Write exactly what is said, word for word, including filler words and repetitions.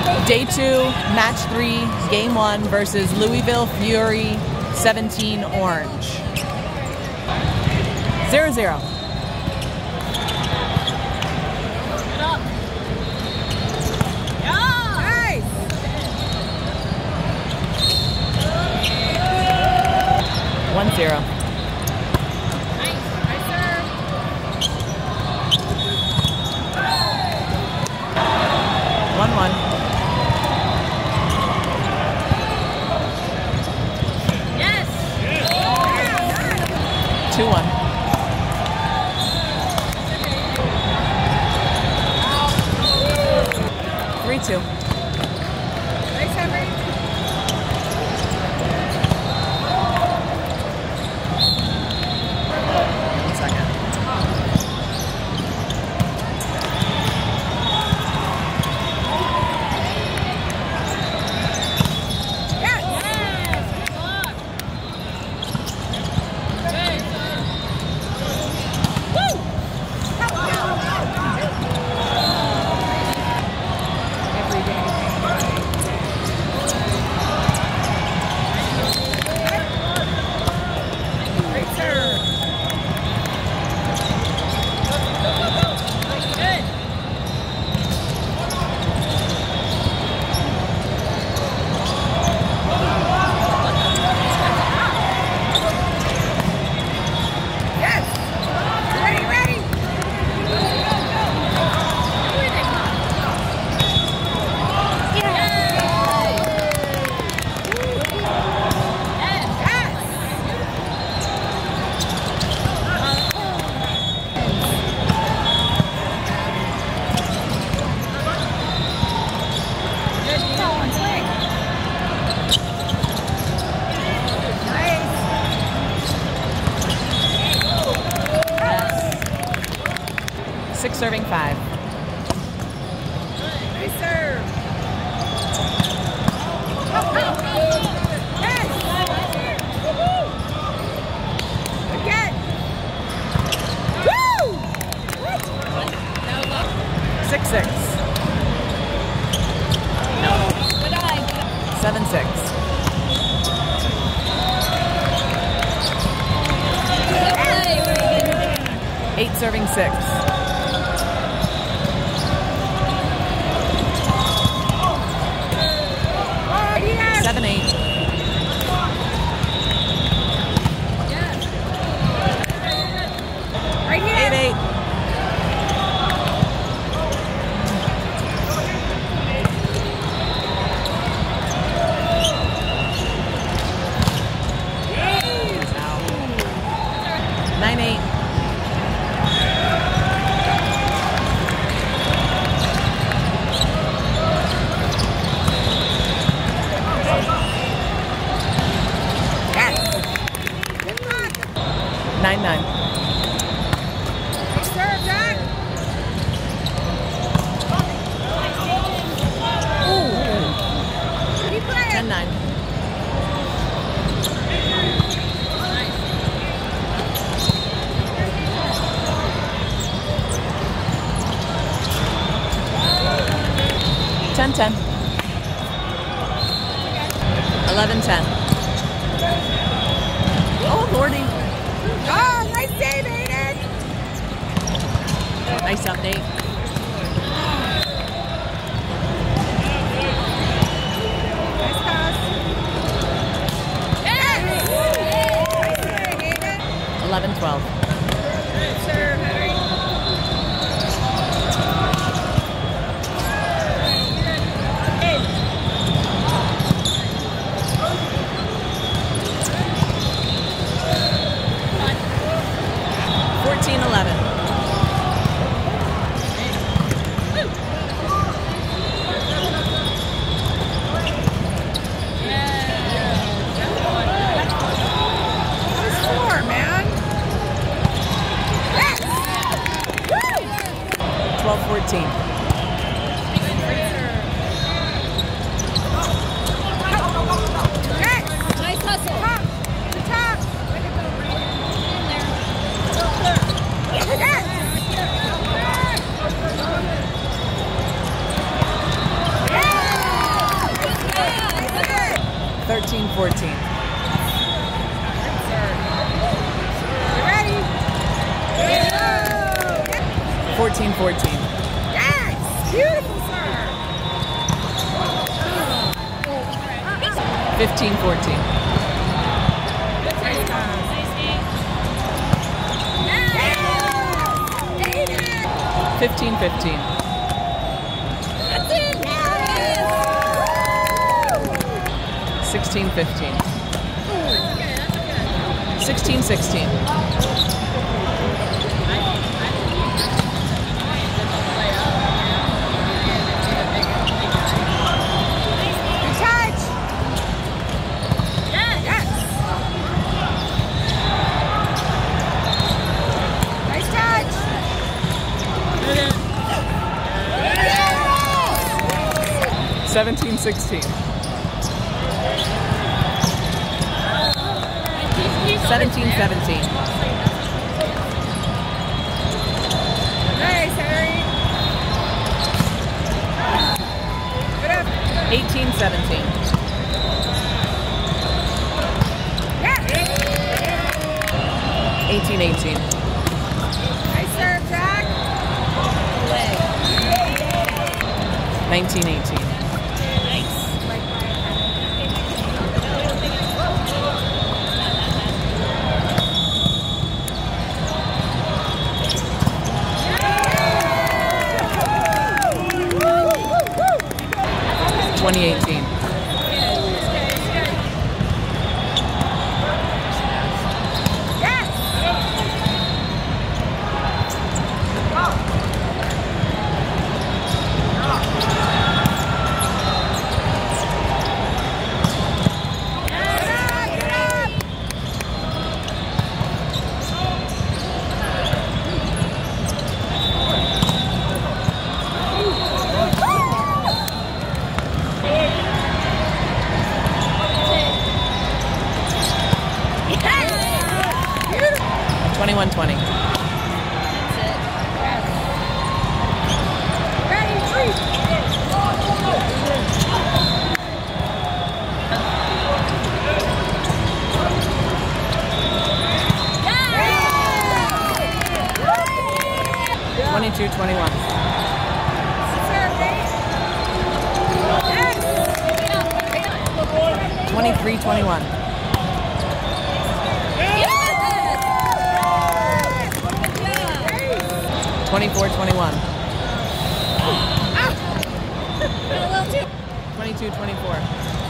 Day two, match three, game one versus Louisville Fury seventeen Orange. Zero zero. One zero. One one. Yes. Two one. Three two. Nice, Henry. One second. Six serving five. Nice serve. Yes. Again. Woo! Six six. Seven six. Eight serving six. Seven eight. Right here. Eight eight. Nine eight. Nine nine. Serve, Jack. Keep playing. Ten nine. Ten ten. Eleven ten. Oh lordy. Oh, nice save, Aiden. Nice update. Nice pass. Yes. Nice save, Aiden. Eleven twelve. Good serve, Henry. Fourteen eleven. What is four, man? fourteen. You ready? fourteen fourteen. Yes! Beautiful serve! fifteen fourteen. fifteen fifteen. That's it! sixteen fifteen. sixteen sixteen. Good touch! Yes! Nice touch! seventeen sixteen. seventeen seventeen. Nice, Harry! Good up! eighteen seventeen. Yeah! eighteen eighteen. Nice serve, Jack! nineteen eighteen. twenty eighteen. twenty-one twenty. Ready, three! twenty-two twenty-one. twenty-three twenty-one. twenty-four twenty-one. twenty-two twenty-four.